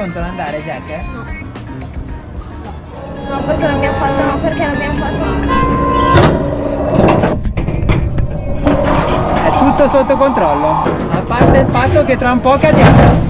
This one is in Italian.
pronto ad andare, Jack? No. No, perché l'abbiamo fatto, no, perché l'abbiamo fatto. È tutto sotto controllo, a parte il fatto che tra un po' cadiamo.